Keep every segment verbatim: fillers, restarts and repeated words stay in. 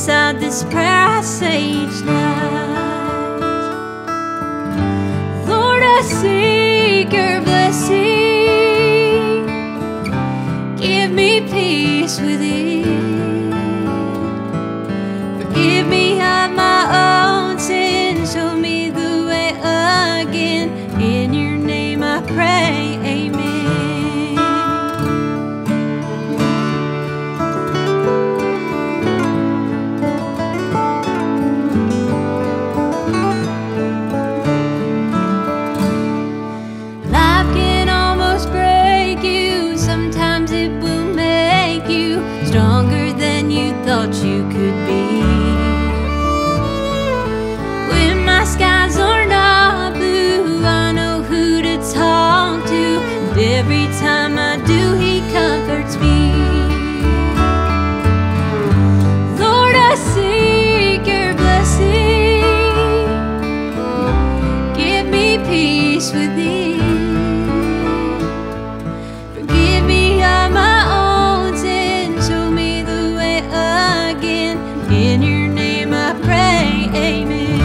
inside this prayer I say each night. Lord, I seek your blessing. Give me peace within. Forgive me of my own sin. Show me the way again. In your name I pray, amen. Stronger than you thought you could be. When my skies are not blue, I know who to talk to, and every time I do, he comforts me. Lord, I seek your blessing. Give me peace within. Forgive me of my own sin. In your name I pray, amen.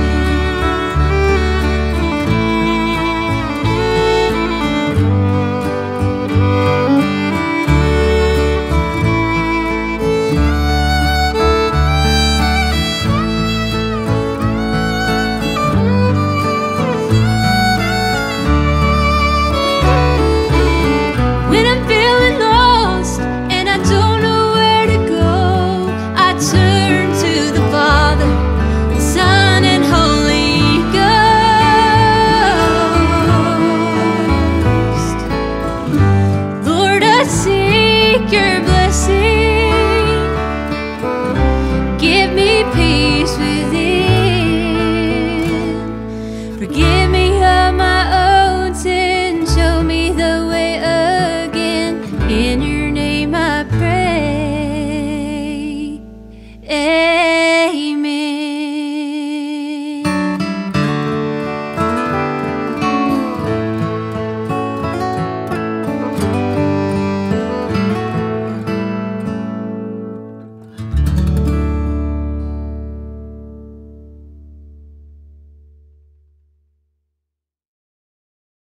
When I'm feeling lost and I don't know where to go, I turn to the Father, the Son, and Holy Ghost. Lord, I seek your blessing. Give me peace with